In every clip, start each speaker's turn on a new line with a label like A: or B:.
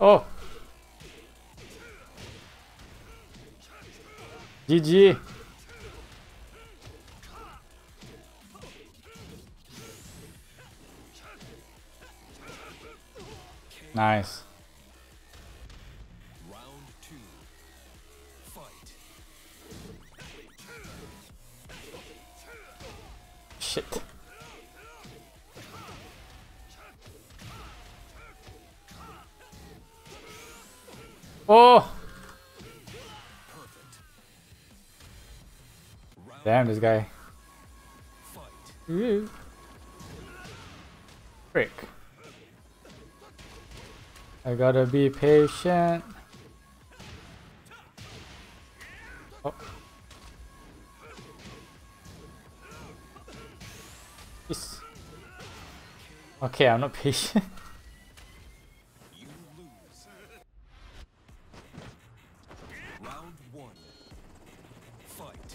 A: Oh, GG. Nice.
B: Round 2. Fight.
A: Shit. Oh!
B: Perfect. Round
A: Damn, this guy.
B: fight.
A: Ooh. Frick. I gotta be patient. Oh. Jeez. Okay, I'm not patient.
B: You lose. Round 1. Fight.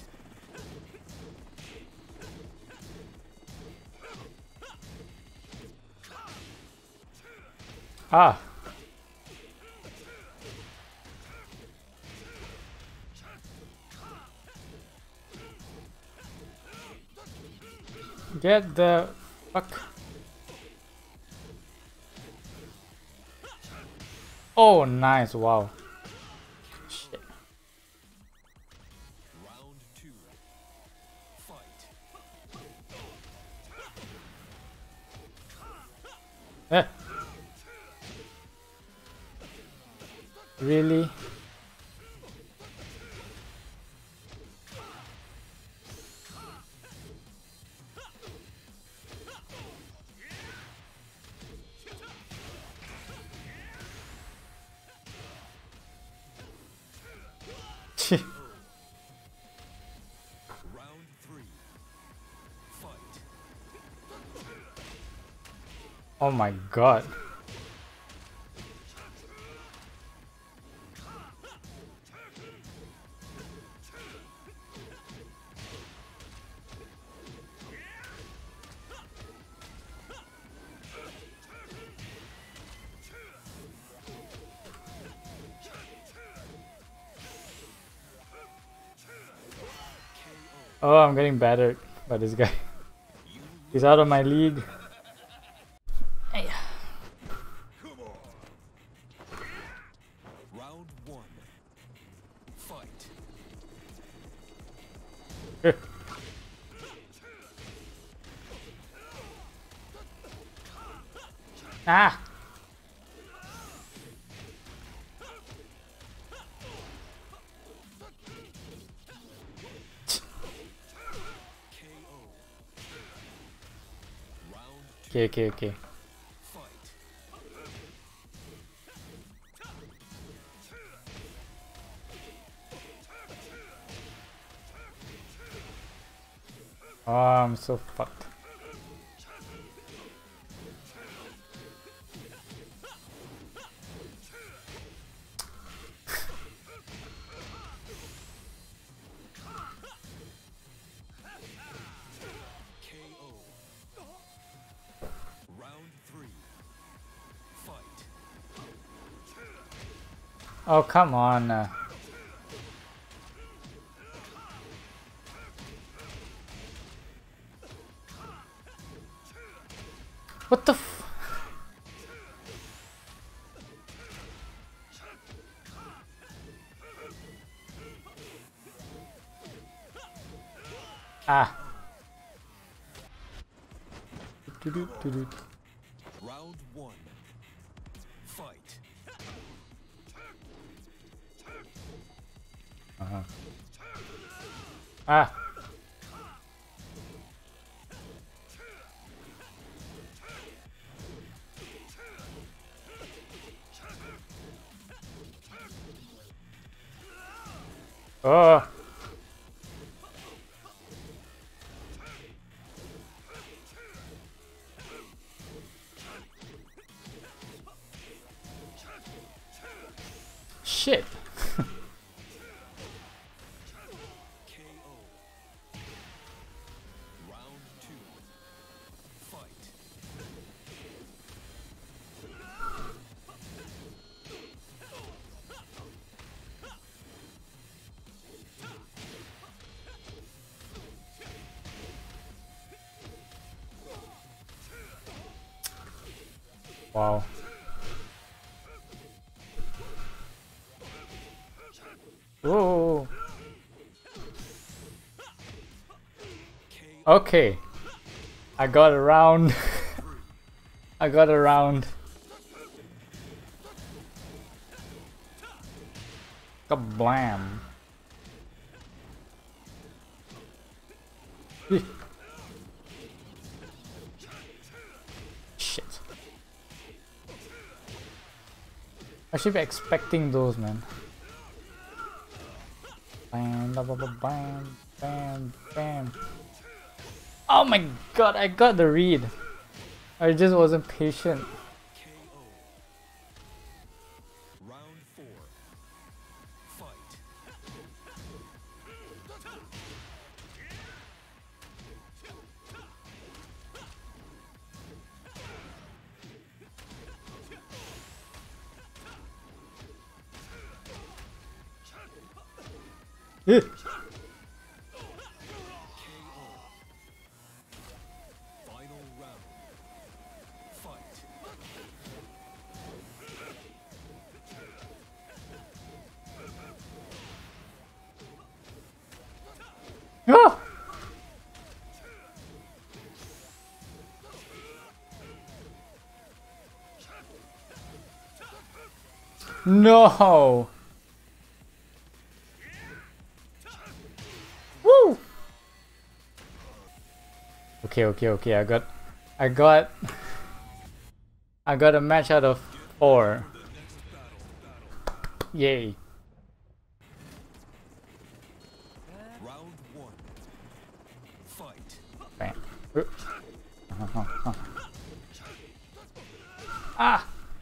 A: Ah. Get the fuck. Oh, nice. Wow. Shit.
B: Round 2. Fight.
A: Eh. Really?
B: Round 3. Fight.
A: Oh my god. Oh, I'm getting battered by this guy. He's out of my league.
B: Come on. Round 1. Fight.
A: Ah!
B: KO. Round 2.
A: Okay, okay, okay.
B: Fight.
A: Oh, I'm so fucked.
B: KO. Round 3. Fight.
A: Oh, come on. What the f— Ah. Do-do-do-do.
B: Round 1. Fight.
A: Uh-huh. Ah. Oh. Shit.
B: KO. Round 2. Fight.
A: Wow. Whoa. Okay. I got around. I got around. Kablam. Shit. I should be expecting those, man. Bam, bam, bam, bam, bam, bam. Oh my god, I got the read. I just wasn't patient.
B: KO. Round 4. Fight.
A: Eh.
B: KO. Final round. Fight.
A: Ah! No! Woo! Okay. I got a match out of 4. Yay.
B: Round 1. Fight.
A: Bam. Ah!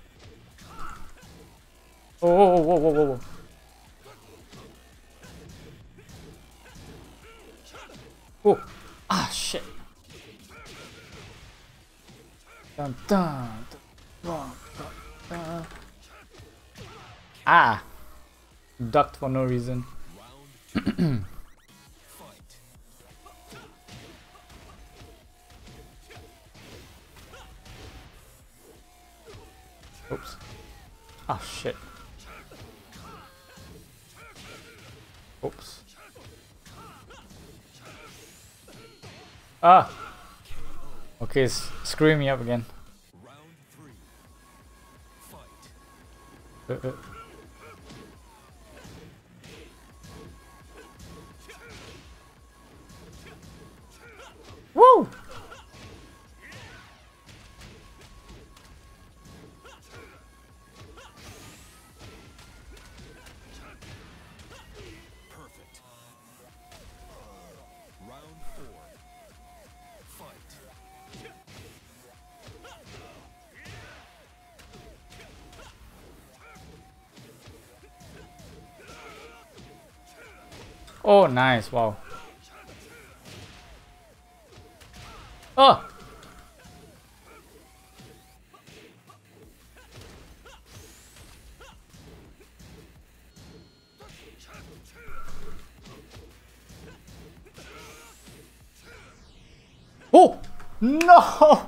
A: Oh, whoa. Oh, ah, shit. Dun, dun, dun, dun. Ah! Ducked for no reason.
B: Round 2. Fight.
A: Oops. Ah, shit. Oops. Ah! Okay, screwing me up again.
B: Round 3. Fight.
A: Woo!
B: Perfect. Round 4. Fight.
A: Oh, nice. Wow. Oh! Oh! No!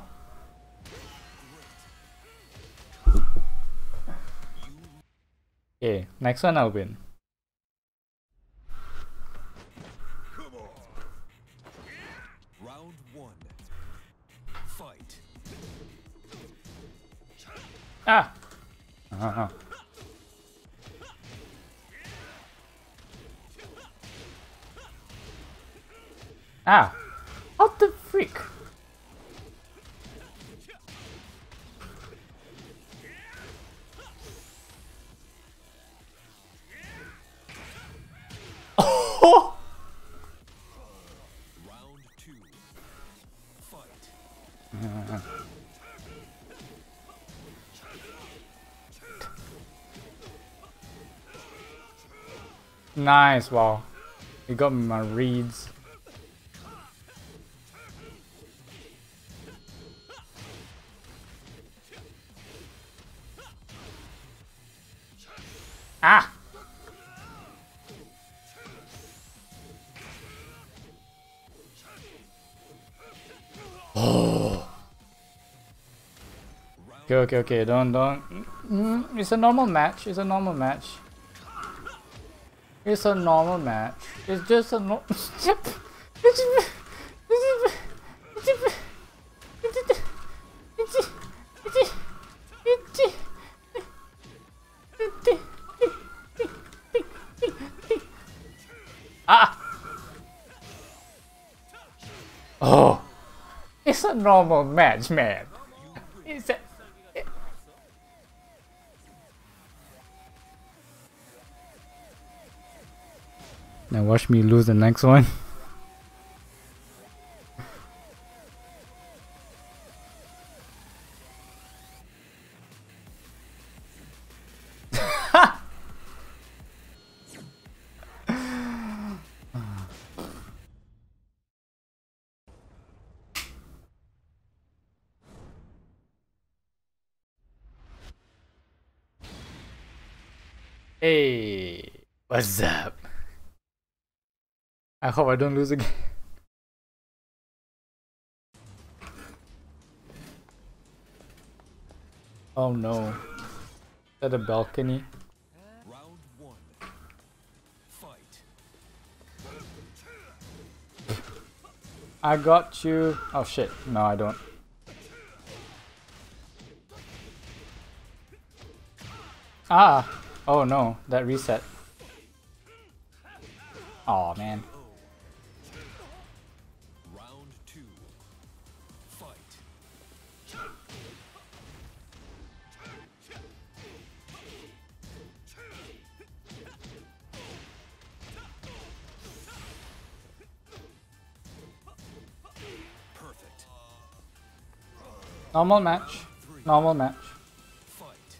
A: Okay, next one I'll win.
B: Round 1. Fight.
A: Ah! Ah! What the freak? Oh!
B: Round 2. Fight.
A: Nice, wow. You got my reads. Ah! Oh!
B: Round
A: Okay. Don't. It's a normal match. It's a normal match. It's a normal match. It's just a no. Ah! Oh! It's a normal match, man. It's a... Now watch me lose the next one. Hey, what's up? I hope I don't lose again. Oh no. At the balcony.
B: Round one. Fight.
A: I got you. Oh shit. No, I don't. Ah! Oh no, that reset. Oh man.
B: Round two. Fight. Perfect.
A: Normal match. Normal match.
B: Fight.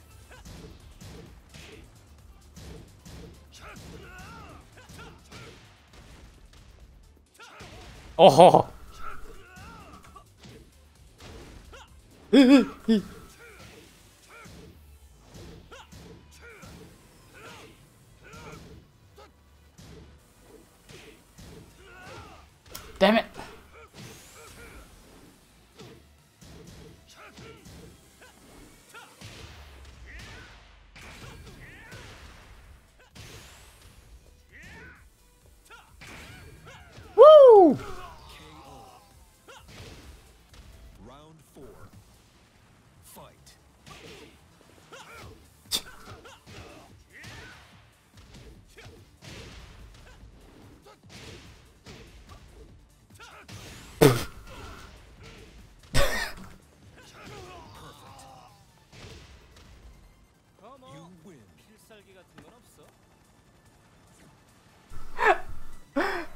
A: Oh! Damn it! Woo!
B: Round four. Fight. You win.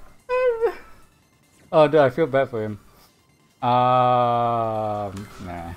A: Oh dude, I feel bad for him. Nah.